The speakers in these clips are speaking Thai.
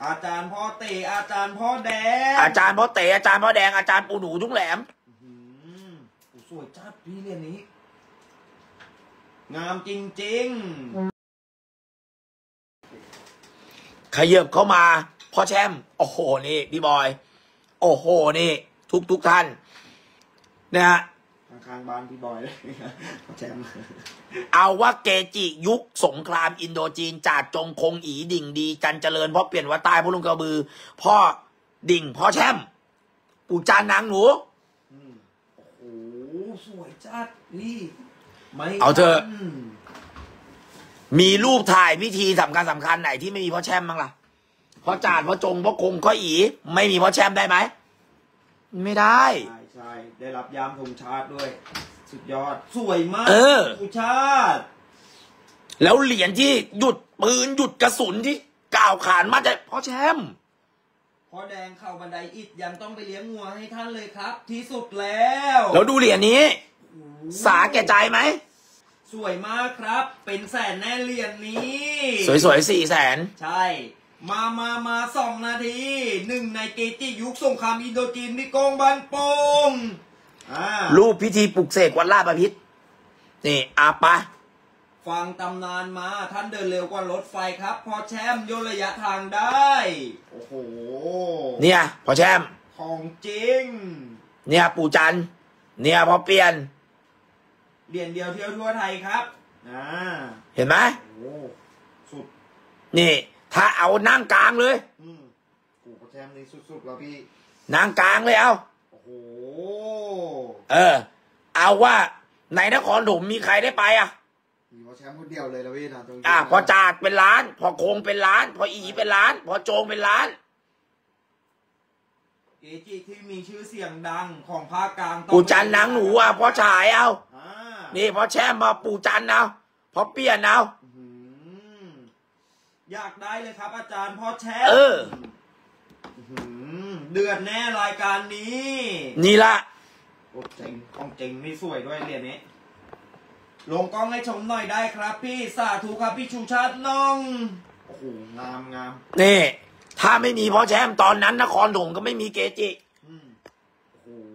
อาจารย์พ่อเต๋อาจารย์พ่อแดงอาจารย์พ่อเต๋อาจารย์พ่อแดงอาจารย์ปูหนูทุ่งแหลมสวยจัดพี่เรียนนี้งามจริงๆขยับเข้ามาพ่อแชมป์โอ้โหนี่พี่บอยโอ้โหนี่ทุกท่านนะฮะข้างบ้านพี่บอยเลยพ่อแชมป์เอาว่าเกจิยุคสงครามอินโดจีนจ่าจงคงอีดิ่งดีกันเจริญพ่อเปลี่ยนว่าตายพ่อลุงกระบือพ่อดิ่งพ่อแชมป์ปู่จานนางหนูโอ้โหสวยจัดนี่ไม่เอาเถอะมีรูปถ่ายพิธีสำคัญไหนที่ไม่มีพ่อแชมป์บ้างล่ะพ่อจานพ่อจงพ่อคงพ่ออีไม่มีพ่อแชมป์ได้ไหมไม่ได้ใช่ได้รับยามธงชาติด้วยสุดยอดสวยมากธงชาติแล้วเหรียญที่หยุดปืนหยุดกระสุนที่กล่าวขานมาจากพ่อแชมป์พ่อแดงเข้าบันไดอิฐยังต้องไปเลี้ยงงัวให้ท่านเลยครับที่สุดแล้วดูเหรียญนี้สาแก่ใจไหมสวยมากครับเป็นแสนแน่เหรียญนี้สวย400,000 ใช่มา2 นาที1ในเกจิยุคสงครามอินโดจีนมีกองบันปงรูปพิธีปลุกเสกวัดลาดประพิตรนี่ไปฟังตำนานมาท่านเดินเร็วกว่ารถไฟครับพอแชมป์ย่นระยะทางได้โอ้โหเนี่ยพอแชมป์ของจริงเนี่ยปู่จันเนี่ยพอเปลี่ยนเหรียญเดียวเที่ยวทั่วไทยครับเห็นไหมโอ้สุดนี่ถ้าเอานั่งกลางเลยปู่พอแชมป์นี่สุดๆแล้วพี่นั่งกลางเลยเอาโอ้โหเอาว่าในนครถมมีใครได้ไปมีพอแชมป์คนเดียวเลยนะพี่นะตรงนี้พอจาดเป็นล้านพอคงเป็นล้านพออีเป็นล้านพอโจงเป็นล้านเกจิที่มีชื่อเสียงดังของภาคกลางปู่จันนางหนูพอฉายเอานี่พอแช่มาปู่จันเอาพอเปี้ยนเอาอยากได้เลยครับอาจารย์พอแช่เดือดแน่รายการนี้นี่ละโอ้เจ๋งของเจ๋งนี่สวยด้วยเหรียญนี้ลงกล้องให้ชมหน่อยได้ครับพี่สาธุครับพี่ชูชาติน้องโอ้โหงามนี่ถ้าไม่มีพ่อแชมป์ตอนนั้นนครถมก็ไม่มีเกจิโอ้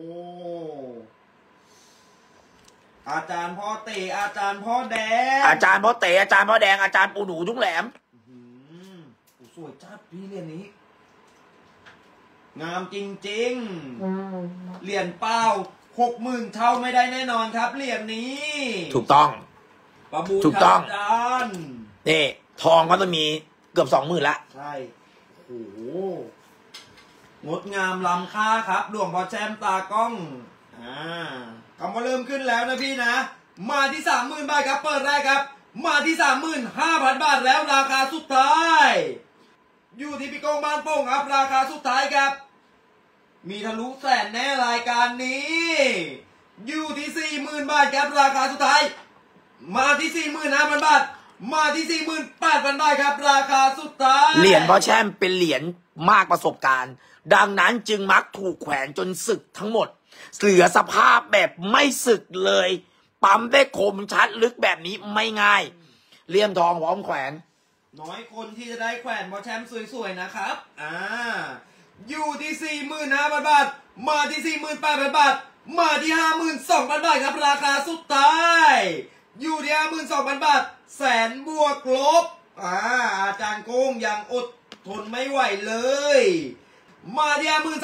อาจารย์พ่อเต๋อาจารย์พ่อแดงอาจารย์พ่อเต๋อาจารย์พ่อแดงอาจารย์ปูหนูทุ่งแหลมสวยจัดพี่เหรียญนี้งามจริงๆเหรียญเป้า60,000เท่าไม่ได้แน่นอนครับเหรียญนี้ถูกต้องประมูลถูกต้องอาจารย์นี่ทองก็ต้องมีเกือบ20,000ละใช่โอ้โหงดงามล้ำค่าครับหลวงพ่อแชมป์ตากล้องคำว่าเริ่มขึ้นแล้วนะพี่นะมาที่ 30,000 บาทครับเปิดได้ครับมาที่ 35,000 บาทแล้วราคาสุดท้ายอยู่ที่พี่กองบ้านโป่งครับราคาสุดท้ายครับมีทะลุแสนแน่รายการนี้อยู่ที่ 40,000 บาทครับราคาสุดท้ายมาที่ 45,000 บาทมาที่ 48,000 บาทครับราคาสุดท้ายเหรียญพ่อแชมป์เป็นเหรียญมากประสบการณ์ดังนั้นจึงมักถูกแขวนจนสึกทั้งหมดเหลือสภาพแบบไม่สึกเลยปั๊มได้คมชัดลึกแบบนี้ไม่ง่ายเลี่ยมทองพร้อมแขวนน้อยคนที่จะได้แขวนพ่อแชมป์สวยๆนะครับอยู่ที่ 45,000 บาทมาที่ 48,000 บาทมาที่ 52,000 บาทครับราคาสุดท้ายอยู่ที่ 52,000 บาทแสนบวกลบอาจารย์โกงยังอดทนไม่ไหวเลยมาที่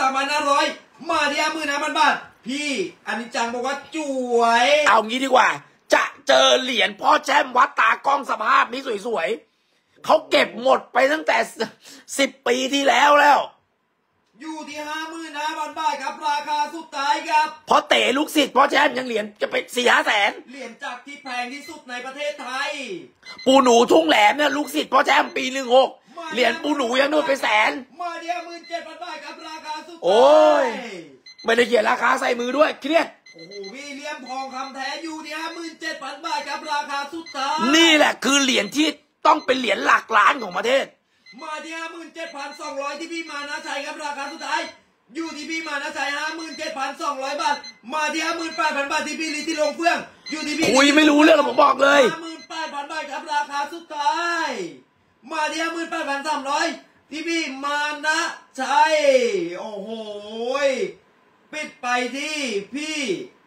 53,500 มาที่ 55,000 บาทพี่อันนี้จังบอกว่าจวยเอางี้ดีกว่าจะเจอเหรียญพ่อแชมป์วัดตากล้องสภาพนี้สวยๆเขาเก็บหมดไปตั้งแต่10 ปีที่แล้วอยู่ที่ 55,000 บาทครับราคาสุดท้ายครับพอเตะลูกศิษย์พ่อแชมป์ยังเหรียญจะเป็น4-5 แสนเหรียญจากที่แพงที่สุดในประเทศไทยปูหนูทุ่งแหลมเนี่ยลูกศิษย์พ่อแชมป์ปี16เหรียญปูหนูยังนู่นไปแสนมาที่ 57,000 บาทครับราคาสุดท้ายโอ้ยไม่ได้เขียนราคาใส่มือด้วยเครียดโอ้โหพี่เลี่ยมทองคำแท้อยู่ที่ 57,000 บาทครับราคาสุดท้ายนี่แหละคือเหรียญที่ต้องเป็นเหรียญหลักล้านของประเทศมาที่ 57,200 ที่พี่มานะชัยครับราคาสุดท้ายอยู่ที่พี่มานะชัย 57,200 บาทมาที่ 58,000 บาทที่พี่ลิที่ลงเฟื่องอยู่ที่พี่คุยไม่รู้เรื่องผมบอกเลย 58,000 บาทครับราคาสุดท้ายมาที่ 58,300 ที่พี่มานะชัยโอ้โหปิดไปที่พี่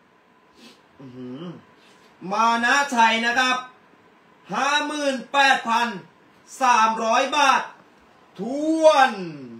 มานะชัยนะครับ 58,300 บาททวน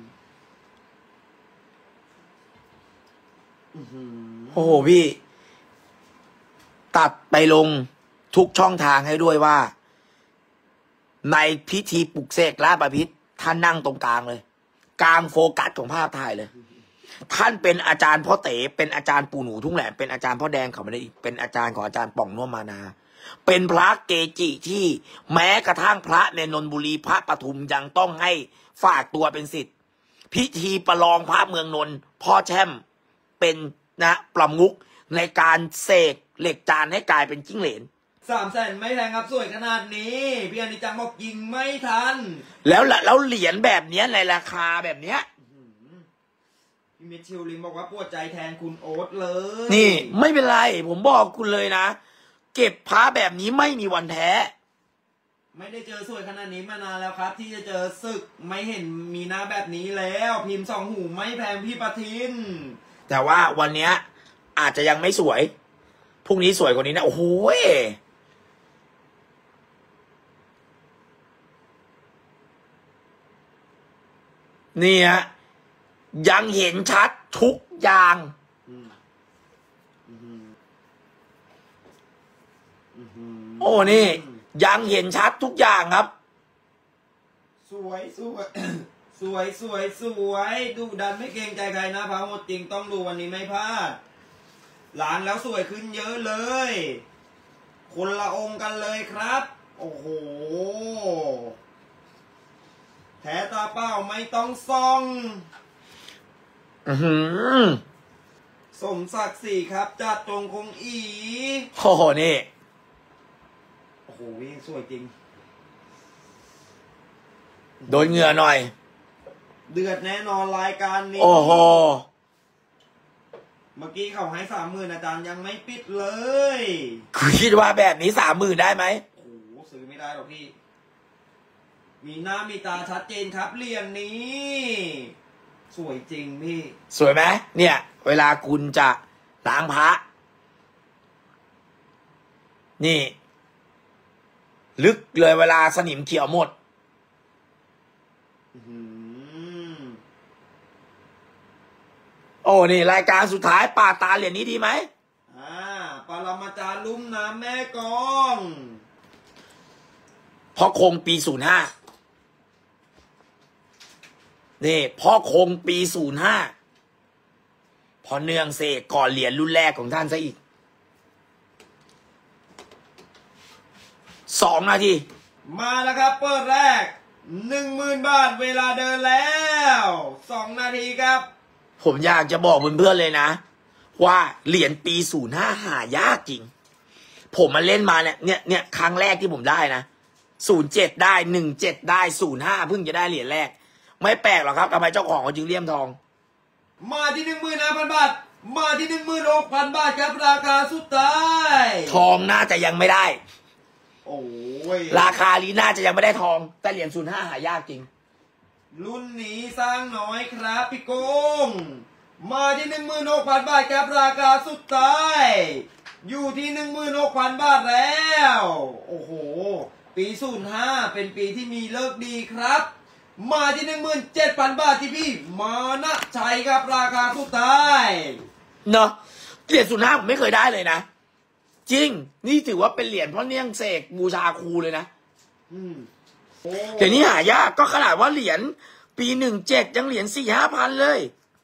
โอ้โหพี่ ตัดไปลงทุกช่องทางให้ด้วยว่า ในพิธีปลุกเสกลาภพิษท่านนั่งตรงกลางเลยกลางโฟกัสของภาพถ่ายเลย ท่านเป็นอาจารย์พ่อเต๋เป็นอาจารย์ปู่หนูทุ่งแหลมเป็นอาจารย์พ่อแดงเขาไม่ได้เป็นอาจารย์ของอาจารย์ป่องน่วมมานา เป็นพระเกจิที่แม้กระทั่งพระในนนทบุรีพระปทุมยังต้องให้ฝากตัวเป็นศิษย์พิธีประลองพระเมืองนนท์พ่อแช่มเป็นนะประมุขในการเสกเหล็กจานให้กลายเป็นจิ้งเหลน 300,000ไม่แพงครับสวยขนาดนี้พี่อนิจังบอกยิงไม่ทันแล้วเหรียญแบบเนี้ยในราคาแบบเนี้ยพี่มิชชิลลินบอกว่าปวดใจแทนคุณโอ๊ตเลยนี่ไม่เป็นไรผมบอกคุณเลยนะเก็บพระแบบนี้ไม่มีวันแท้ไม่ได้เจอสวยขนาดนี้มานานแล้วครับที่จะเจอศึกไม่เห็นมีหน้าแบบนี้แล้วพิมพ์2 หูไม่แพงพี่ปทินแต่ว่าวันเนี้ยอาจจะยังไม่สวยพรุ่งนี้สวยกว่านี้นะโอ้โหนี่ฮะยังเห็นชัดทุกอย่างโอ้นี่ยังเห็นชัดทุกอย่างครับสวยสวยสวยสวยสวยดูดันไม่เกรงใจใครนะพระหมดจริงต้องดูวันนี้ไม่พลาดล้างแล้วสวยขึ้นเยอะเลยคนละองค์กันเลยครับโอ้โหแท้ตาเปล่าไม่ต้องส่องสมศักดิ์ศรีครับจัดตรงคงอีโอ้โหนี่โอ้โหวิ่งสวยจริงโดนเหงื่อหน่อยเดือดแน่นอนรายการนี้โอ้โหเมื่อกี้เขาให้30,000อาจารย์ยังไม่ปิดเลยคิดว่าแบบนี้30,000ได้ไหมโอ้โหซื้อไม่ได้หรอกพี่มีหน้ามีตาชัดเจนครับเหรียญนี้สวยจริงพี่สวยไหมเนี่ยเวลาคุณจะล้างพระนี่ลึกเลยเวลาสนิมเขียวหมดโอ้นี่รายการสุดท้ายป่าตาเหรียญนี้ดีไหมปรมาจารย์ลุ่มน้ำแม่กองพ่อคงปี05นี่พ่อคงปี05พอเนื่องเสกก่อนเหรียญรุ่นแรกของท่านซะอีก2 นาทีมาแล้วครับเปิดแรก 10,000 บาทเวลาเดินแล้ว2 นาทีครับผมอยากจะบอกเพื่อนๆเลยนะว่าเหรียญปี05หายากจริงผมมาเล่นมาเนี่ยครั้งแรกที่ผมได้นะ07ได้17ได้05เพิ่งจะได้เหรียญแรกไม่แปลกหรอกครับทำไมเจ้าของเขาจึงเลี่ยมทองมาที่ 15,000 บาทมาที่ 16,000 บาทครับราคาสุดท้ายทองน่าจะยังไม่ได้โอ้ยราคาลีน่าจะยังไม่ได้ทองแต่เหรียญ05หายากจริงรุ่นนี้สร้างน้อยครับพี่โกงมาที่ 16,000 บาทครับราคาสุดท้ายอยู่ที่ 16,000 บาทแล้วโอ้โหปี05เป็นปีที่มีเลิกดีครับมาที่ 17,000 บาทที่พี่มานะชัยครับราคาสุดท้ายเนาะเหรียญ05ผมไม่เคยได้เลยนะจริงนี่ถือว่าเป็นเหรียญพ่อเนื่องเสกบูชาครูเลยนะแต่นี้หายากก็ขนาดว่าเหรียญปี17ยังเหรียญ4-5,000เลย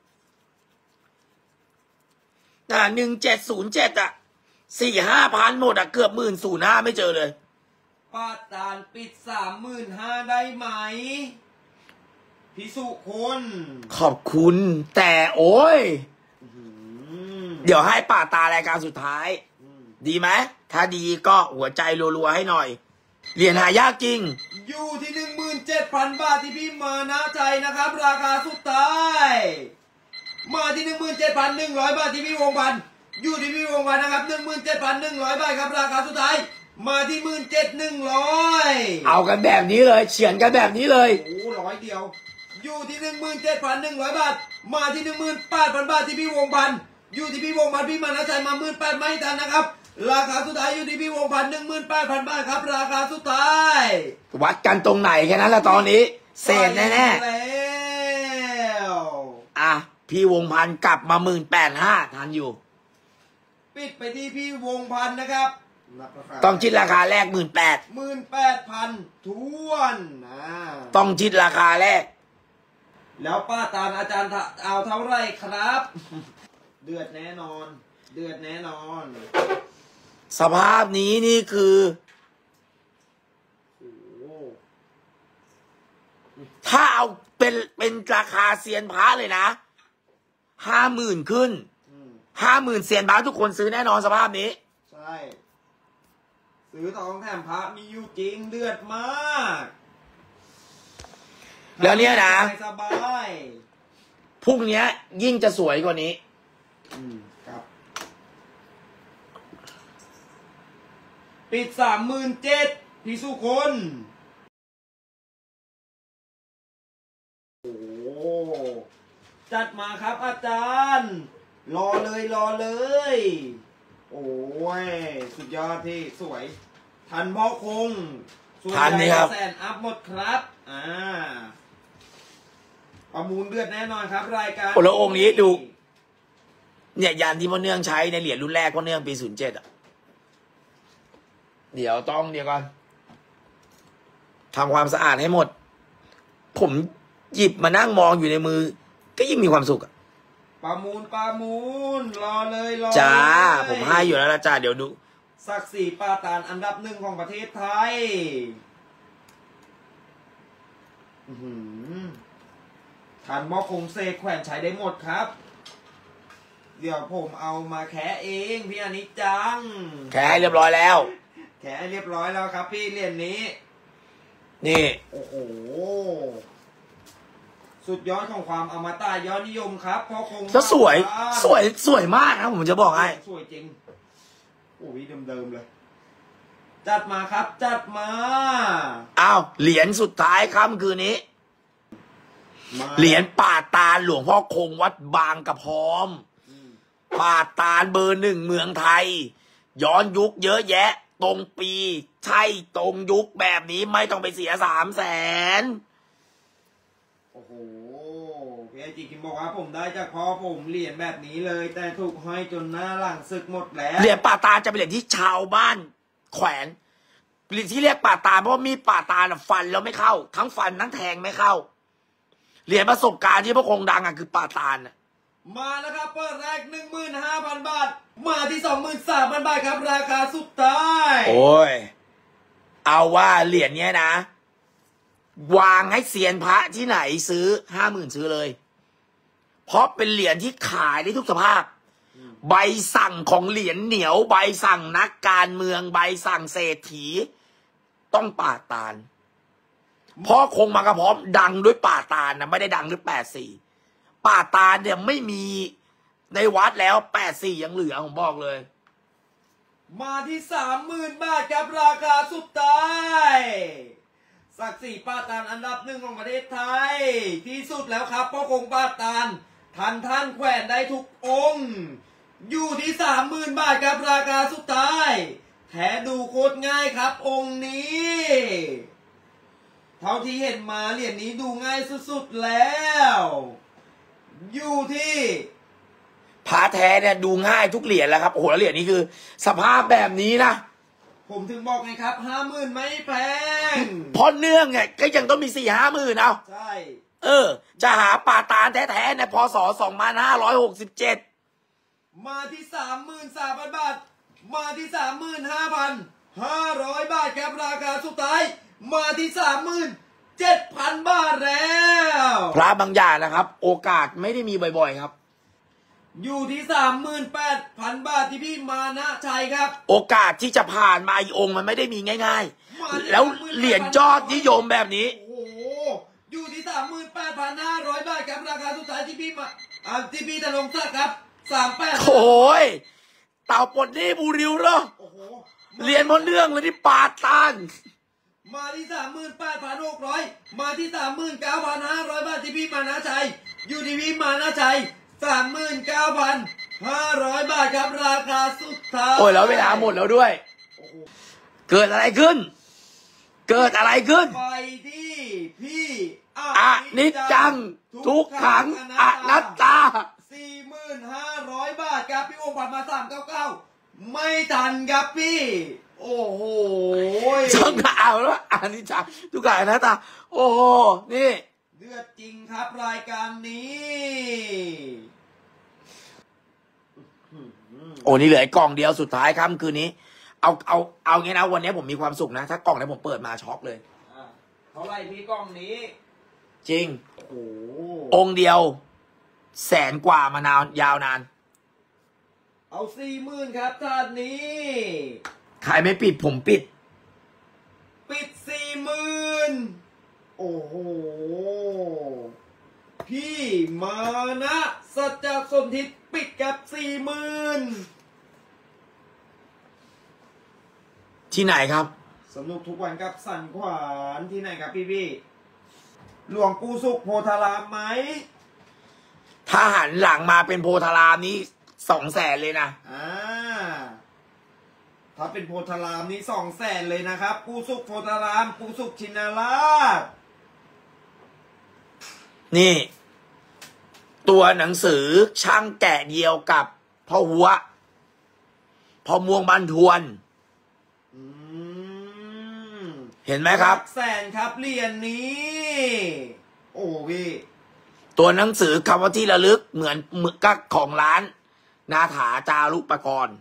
1707อ่ะ4-5,000หมดอ่ะเกือบ15,000ไม่เจอเลยป้าตาลปิด35,000ได้ไหมพี่สุคนขอบคุณแต่โอ้ยเดี๋ยวให้ป่าตารายการสุดท้ายดีไหมถ้าดีก็หัวใจรัวๆให้หน่อยเหรียญหายากจริงอยู่ที่ 17,000 บาทที่พี่มานะชัยนะครับราคาสุดท้ายมาที่ 17,100 บาทที่พี่วงพันอยู่ที่พี่วงพันนะครับ 17,100 บาทครับราคาสุดท้ายมาที่ 17,100 เอากันแบบนี้เลยเฉียนกันแบบนี้เลยโอ้100 เดียวอยู่ที่ 17,100 บาทมาที่ 18,000 บาทที่พี่วงพันธ์อยู่ที่พี่วงพันธ์พี่มานะใจมา 18,000 ไม่ทันนะครับราคาสุดท้ายอยู่ที่พี่วงพันธ์ 18,000 บาทครับราคาสุดท้ายวัดกันตรงไหนแค่นั้นแหละตอนนี้เศษแน่แล้วอ่ะพี่วงพันธ์กลับมา 18,500 ทันอยู่ปิดไปที่พี่วงพันธ์นะครับต้องคิดราคาแรก 18,000 ทวนต้องคิดราคาแรกแล้วป้าตาลอาจารย์เอาเท่าไรครับ เดือดแน่นอนเดือดแน่นอนสภาพนี้นี่คือถ้าเอาเป็นราคาเซียนพระเลยนะ50,000ขึ้น50,000เซียนพระทุกคนซื้อแน่นอนสภาพนี้ใช่ซื้อทองแถมพระมีอยู่จริงเดือดมากแล้วเนี่ยนะสบายพรุ่งนี้ยิ่งจะสวยกว่านี้ครับปิด 37,000พี่สุคนโอ้จัดมาครับอาจารย์รอเลยโอ้ยสุดยอดที่สวยทันพ่อคงทันนี่ครับแสนอัพหมดครับประมูลเดือดแน่นอนครับรายการแล้วองค์นี้ดูเนี่ยยานที่พ่อเนื่องใช้ในเหรียญรุ่นแรกพ่อเนื่องปี07เดี๋ยวก่อนทำความสะอาดให้หมดผมหยิบมานั่งมองอยู่ในมือก็ยิ่งมีความสุขประมูลรอเลยจ้าผมให้อยู่แล้วละจ้าเดี๋ยวดูศักดิ์ศรีปาตานอันดับ1ของประเทศไทยทันหม้อคงเซแขวนใช้ได้หมดครับเดี๋ยวผมเอามาแคะเองพี่อนิจจังแคะเรียบร้อยแล้วแคะเรียบร้อยแล้วครับพี่เหรียญนี้นี่โอ้โหสุดยอดของความอมตะยอดนิยมครับเพราะคงจะสวยมากนะผมจะบอกให้สวยจริงโอ้ยเดิมเลยจัดมาครับจัดมาอ้าวเหรียญสุดท้ายค่ำคืนนี้เหรียญป่าตาลหลวงพ่อคงวัดบางกระพร้อมป่าตาลเบอร์ 1เมืองไทยย้อนยุคเยอะแยะตรงปีใช่ตรงยุคแบบนี้ไม่ต้องไปเสีย300,000 โอ้โหพี่ไอจีคิมบอกว่าผมได้จากพ่อผมเหรียญแบบนี้เลยแต่ถูกห้อยจนหน้าหลังสึกหมดแล้วเหรียญป่าตาลจะเป็นเหรียญที่ชาวบ้านแขวนเหรียญที่เรียกป่าตาลเพราะมีป่าตาลฟันแล้วไม่เข้าทั้งฟันทั้งแทงไม่เข้าเหรียญประสบการณ์ที่พระคงดังคือป่าตาลมาแล้วครับเปิดแรก 15,000 บาทมาที่ 23,000 บาทครับราคาสุดท้ายโอ้ยเอาว่าเหรียญเนี้ยนะวางให้เซียนพระที่ไหนซื้อ 50,000ซื้อเลยเพราะเป็นเหรียญที่ขายได้ทุกสภาพใบสั่งของเหรียญเหนียวใบสั่งนักการเมืองใบสั่งเศรษฐีต้องป่าตาลเพราะคงมากระพร้อมดังด้วยป่าตาลนะไม่ได้ดังด้วย84ป่าตาลเนี่ยไม่มีในวัดแล้ว84ยังเหลือผมบอกเลยมาที่ 30,000 บาทครับราคาสุดท้ายศักดิ์ศรีป่าตาลอันดับ1ของประเทศไทยที่สุดแล้วครับเพราะคงป่าตาลท่านแขวนได้ทุกองค์อยู่ที่ 30,000 บาทครับราคาสุดท้ายแท้ดูโคตรง่ายครับองค์นี้เท่าที่เห็นมาเหรียญนี้ดูง่ายสุดๆแล้วอยู่ที่พระแท้เนี่ยดูง่ายทุกเหรียญแล้วครับโอ้โหแล้วเหรียญนี้คือสภาพแบบนี้นะผมถึงบอกไงครับ 50,000ไม่แพงเพราะเนื่องไงก็ยังต้องมี 4-5 หมื่นเอาใช่จะหาป่าตาลแท้ๆในพศ2567 มาที่ 33,000 บาทมาที่ 35,500 บาทครับราคาสุดท้ายมาที่ 37,000 บาทแล้วพระบางอย่างนะครับโอกาสไม่ได้มีบ่อยๆครับอยู่ที่ 38,000 บาทที่พี่มานะชัยครับโอกาสที่จะผ่านมาอีองค์มันไม่ได้มีง่ายๆแล้วเหรียญยอดนิยมแบบนี้โอ้โหอยู่ที่ 38,500 บาทครับราคาสุดท้ายที่พี่มาที่พี่ธนงศักดิ์ครับ38 โอ้ยเต่าปลดหนี้บูริวเหรอเหรียญมดเรื่องเลยที่ปาดตานมาที่ 38,600 มาที่ 39,500 บาทที่พี่มานะชัยอยู่ที่พี่มานะชัย 39,500 บาทครับราคาสุดท้ายโอ้ยแล้วเวลาหมดแล้วด้วยโอ้โหเกิดอะไรขึ้น เกิดอะไรขึ้นไปที่พี่อนิจจังทุกขังอนัตตา 4,500 บาทครับพี่วงผัดมา 399 ไม่ทันครับพี่ โอ้โหช่องเอาแล้วอนิจจังทุกขังอนัตตา โอ้โหนี่เลือดจริงครับรายการนี้โอ้นี่เหลือไอ้กล่องเดียวสุดท้ายค่ำคืนนี้ เอางี้นะวันนี้ผมมีความสุขนะ ถ้ากล่องนี้ผมเปิดมาช็อกเลยเท่าไหร่พี่กล้องนี้จริงโอ้โหองค์เดียว100,000 กว่ามานานยาวนานเอา 40,000 ครับท่านนี้ใครไม่ปิดผมปิดปิด 40,000 โอ้โห พี่มานะสัจจสนทิปิดกับ 40,000 ที่ไหนครับสนุกทุกวันกับสันขวานที่ไหนครับพี่หลวงปู่สุขโพธารามไหมถ้าหันหลังมาเป็นโพธารามนี่200,000เลยนะถ้าเป็นโพธารามนี่200,000เลยนะครับปู่สุขโพธารามปู่สุขชินราชนี่ ตัวหนังสือช่างแกะเดียวกับพ่อหัวพ่อม่วงบันทวน เห็นไหมครับ 100,000ครับเหรียญนี้ โอ้พี่ตัวหนังสือคำว่าที่ระลึกเหมือนกับของร้านนาถาจารุปกรณ์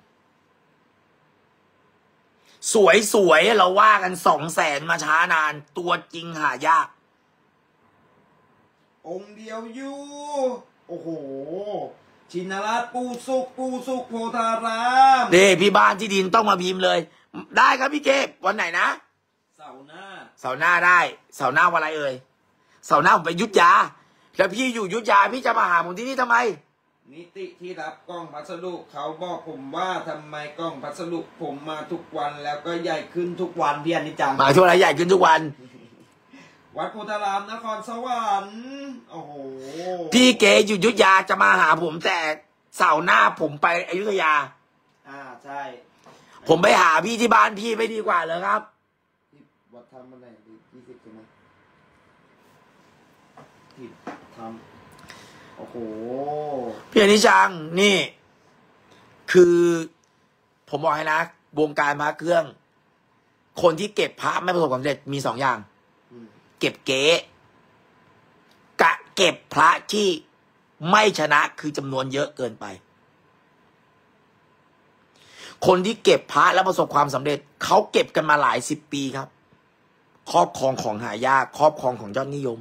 สวยๆเราว่ากัน200,000มาช้านาน ตัวจริงหายากองค์เดียวอยู่โอ้โหชินราชปู่สุขโพธารามเด้พี่บ้านที่ดินต้องมาพิมพ์เลย ได้ครับพี่เก็บวันไหนนะเสาร์หน้าเสาร์หน้าได้เสาร์หน้าวันอะไรเอ่ยเสาร์หน้าผมไปอยุทธยาแล้วพี่อยู่อยุทธยาพี่จะมาหาผมที่นี่ทำไมนิติที่รับกล้องพัสดุเขาบอกผมว่าทำไมกล้องพัสดุผมมาทุกวันแล้วก็ใหญ่ขึ้นทุกวันพี่อนิจจังมาทุกอะไรใหญ่ขึ้นทุกวันวัดโพธารามนครสวรรค์โอ้โหพี่เก๋อยู่อยุทธยาจะมาหาผมแต่เสาร์หน้าผมไปอยุธยาใช่ผมไปหาพี่ที่บ้านพี่ไม่ดีกว่าเหรอครับที่วัดทำอะไร20ใช่ไหมที่ทำโอ้โหพี่อนิจังนี่คือผมบอกให้นะวงการพระเครื่อง คนที่เก็บพระไม่ประสบความสำเร็จมี2 อย่างเก็บเก๋กะเก็บพระที่ไม่ชนะคือจำนวนเยอะเกินไป คนที่เก็บพระแล้วประสบความสำเร็จเขาเก็บกันมาหลาย10 ปีครับครอบครองของหายากครอบครองของยอดนิยม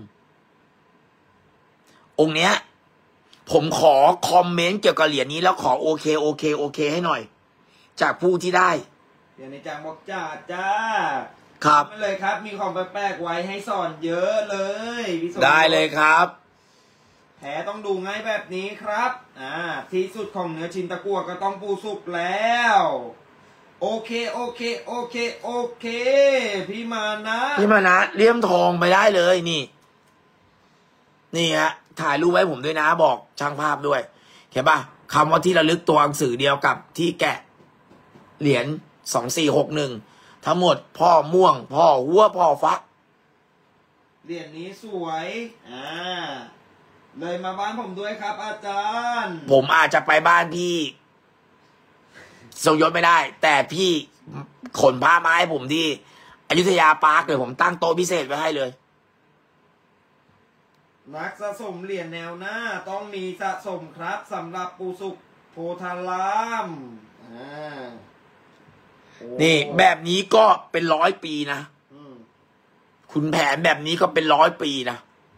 องค์เนี้ยผมขอคอมเมนต์เกี่ยวกับเหรียญนี้แล้วขอโอเคให้หน่อย จากผู้ที่ได้เดี๋ยวในจังบอกจ้าครับไม่เลยครับ มีของแปลกๆไว้ให้สอนเยอะเลยพี่สมได้เลยครับแผลต้องดูง่ายแบบนี้ครับที่สุดของเนื้อชิ้นตะกั่วก็ต้องปูสุกแล้ว โอเคพี่มานะพี่มานะเลี่ยมทองไปได้เลยนี่ฮะถ่ายรูปไว้ผมด้วยนะบอกช่างภาพด้วยเห็นปะคำว่าที่ระลึกตัวหนังสือเดียวกับที่แกะเหรียญ2461ทั้งหมดพ่อม่วงพ่อหัวพ่อฟักเหรียญนี้สวยเลยมาบ้านผมด้วยครับอาจารย์ผมอาจจะไปบ้านพี่ทรงยศไม่ได้ แต่พี่ขนผ้าไม้ผมที่อยุธยาปาร์คเลยผมตั้งโต๊ะพิเศษไว้ให้เลยนักสะสมเหรียญแนวหน้าต้องมีสะสมครับสำหรับปูสุกโพธารามนี่แบบนี้ก็เป็น100 ปีนะขุนแผนแบบนี้ก็เป็น100 ปีนะ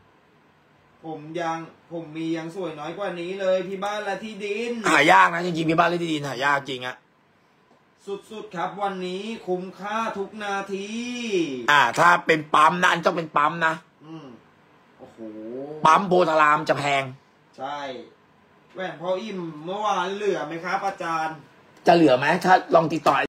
ผมมียังสวยน้อยกว่านี้เลยที่บ้านและที่ดินหายากนะจริงๆมีบ้านและที่ดินหายากจริงอะสุดๆครับวันนี้คุ้มค่าทุกนาทีถ้าเป็นปั๊มนะอันต้องเป็นปั๊มนะโอ้โหปั๊มโพธารามจะแพงใช่แหวนพ่ออิ่มเมื่อวานเหลือไหมครับอาจารย์จะเหลือไหมถ้าลองติดต่อ